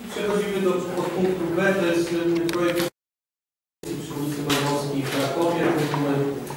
Przechodzimy do podpunktu B, to jest projekt przy ulicy Malborskiej w Krakowie, numer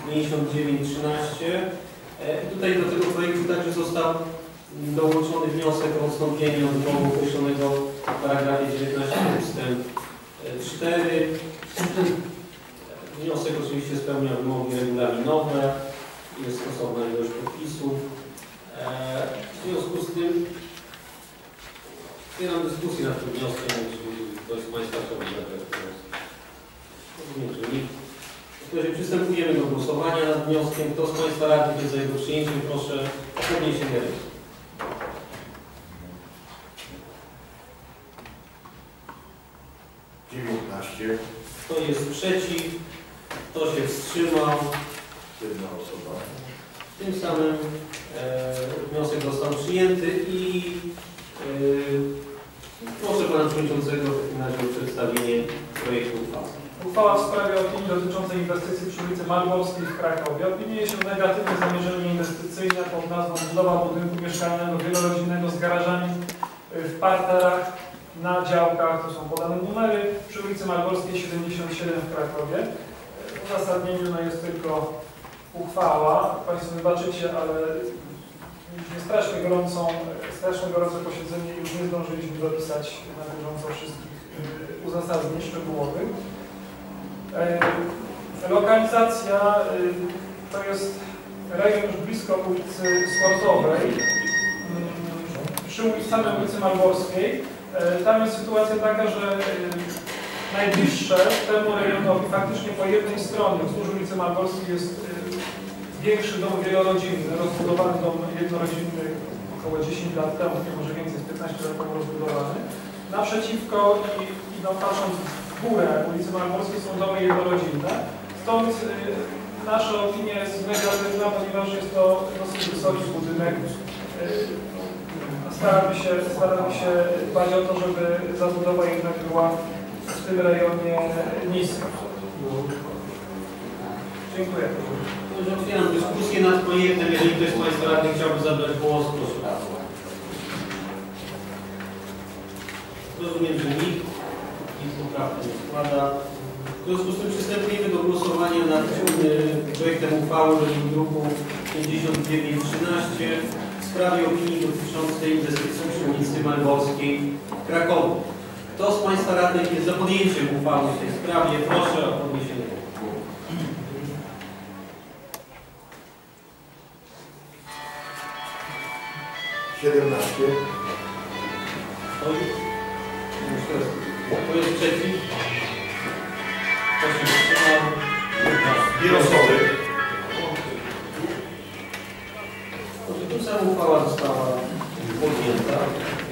5913. Tutaj do tego projektu także został dołączony wniosek o odstąpienie od wymogu określonego w paragrafie 19 ustęp 4. Wniosek oczywiście spełnia wymogi regulaminowe, jest stosowna ilość podpisów. W związku z tym otwieram dyskusję nad tym wnioskiem, czy ktoś z Państwa chciałby zabrać głos. Rozumiem, że nikt. W takim razie przystępujemy do głosowania nad wnioskiem. Kto z Państwa radnych jest za jego przyjęciem, proszę o podniesienie ręki. Kto jest przeciw? Kto się wstrzymał? Jedna osoba. Tym samym wniosek został przyjęty i proszę Pana Przewodniczącego w takim razie o przedstawienie projektu uchwały. Uchwała w sprawie opinii dotyczącej inwestycji przy ulicy Malborskiej w Krakowie. Opiniuje się negatywne zamierzenie inwestycyjne pod nazwą budowa budynku mieszkalnego wielorodzinnego z garażami w parterach na działkach, to są podane numery, przy ulicy Malborskiej 77 w Krakowie. W uzasadnieniu jest tylko uchwała. Państwo wybaczycie, ale mieliśmy strasznie gorące posiedzenie i już nie zdążyliśmy dopisać na bieżąco wszystkich uzasadnień szczegółowych. Lokalizacja to jest rejon już blisko ulicy Sportowej, przy samej ulicy Malborskiej. Tam jest sytuacja taka, że najbliższe temu rejonowi faktycznie po jednej stronie wzdłuż ulicy Malborskiej jest większy dom wielorodzinny, rozbudowany dom jednorodzinny około 10 lat temu, nie może więcej, z 15 lat temu rozbudowany. Naprzeciwko i patrząc w górę ulicy Malborskiej są domy jednorodzinne. Stąd nasza opinia jest negatywna, ponieważ jest to dosyć wysoki budynek. Staramy się dbać o to, żeby zabudowa jednak była w tym rejonie niska. Dziękuję. Otwieram dyskusję nad projektem. Jeżeli ktoś z Państwa radnych chciałby zabrać głos, proszę bardzo. Rozumiem, że nikt poprawki nie składa. W związku z tym przystępujemy do głosowania nad projektem uchwały w druku 5913 w sprawie opinii dotyczącej inwestycji przy ulicy Malborskiej w Krakowie. Kto z Państwa radnych jest za podjęciem uchwały w tej sprawie? Proszę o podniesienie ręki. Kto jest przeciw? Kto się wstrzymał? Dwie osoby. Tym samym uchwała została podjęta.